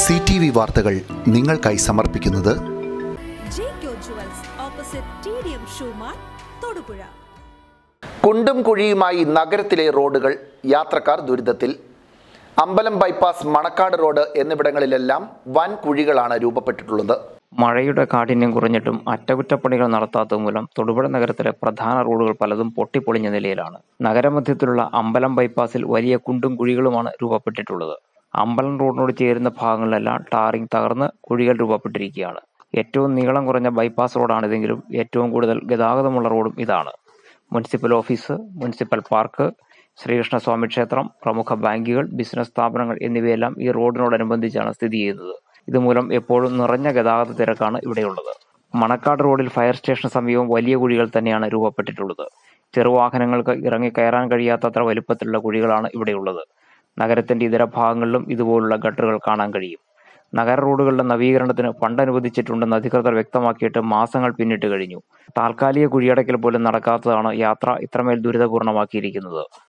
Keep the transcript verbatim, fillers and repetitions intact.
C T V വാർത്തകൾ നിങ്ങൾക്കായി സമർപ്പിക്കുന്നത് കുണ്ടും കുഴിയുമായി നഗരത്തിലെ റോഡുകൾ, യാത്രക്കാർ ദുരിതത്തിൽ. അമ്പലം ബൈപ്പാസ്, മണക്കാട് റോഡ് എന്നിവിടങ്ങളിലെല്ലാം വൻ കുഴികളാണ് രൂപപ്പെട്ടിട്ടുള്ളത്. മഴയുടെ കാഠിന്യം കുറഞ്ഞിട്ടും അറ്റകുറ്റപ്പണികൾ നടത്താത്തത് മൂലം തൊടുപുഴ നഗരത്തിലെ പ്രധാന റോഡുകൾ പലതും പൊട്ടിപ്പൊളിഞ്ഞ നിലയിലാണ്. നഗരമധ്യത്തിലുള്ള അമ്പലം ബൈപ്പാസിൽ വലിയ കുണ്ടും കുഴികളുമാണ് രൂപപ്പെട്ടിട്ടുള്ളത്. അമ്പലം റോഡിനോട് ചേരുന്ന ഭാഗങ്ങളിലെല്ലാം ടാറിംഗ് തകർന്ന് കുഴികൾ രൂപപ്പെട്ടിരിക്കുകയാണ്. ഏറ്റവും നീളം കുറഞ്ഞ ബൈപ്പാസ് റോഡാണിതെങ്കിലും ഏറ്റവും കൂടുതൽ ഗതാഗതമുള്ള റോഡും ഇതാണ്. Municipal office, municipal park, Sreekrishnaswamy ക്ഷേത്രം, പ്രമുഖ ബാങ്കുകൾ, ബിസിനസ് സ്ഥാപനങ്ങൾ എന്നിവയെല്ലാം ഈ റോഡിനോടനുബന്ധിച്ചാണ് സ്ഥിതി ചെയ്യുന്നത്. ഇതുമൂലം എപ്പോഴും നിറഞ്ഞ ഗതാഗത തിരക്കാണ് ഇവിടെയുള്ളത്. മണക്കാട് റോഡിൽ ഫയർ സ്റ്റേഷന് സമീപം വലിയ കുഴികൾ തന്നെയാണ് രൂപപ്പെട്ടിട്ടുള്ളത്. ചെറുവാഹനങ്ങൾക്ക് ഇറങ്ങിക്കയറാൻ കഴിയാത്തത്ര വലുപ്പത്തിലുള്ള കുഴികളാണ് ഇവിടെയുള്ളത്. നഗരത്തിന്റെ ഇതര ഭാഗങ്ങളിലും ഇതുപോലുള്ള ഗട്ടറുകൾ കാണാൻ കഴിയും. നഗര റോഡുകളുടെ നവീകരണത്തിന് ഫണ്ട് അനുവദിച്ചിട്ടുണ്ടെന്ന് അധികൃതർ വ്യക്തമാക്കിയിട്ട് മാസങ്ങൾ പിന്നിട്ട് കഴിഞ്ഞു. താൽക്കാലിക കുഴിയടക്കൽ പോലും നടക്കാത്തതാണ് യാത്ര ഇത്രമേൽ ദുരിതപൂർണമാക്കിയിരിക്കുന്നത്.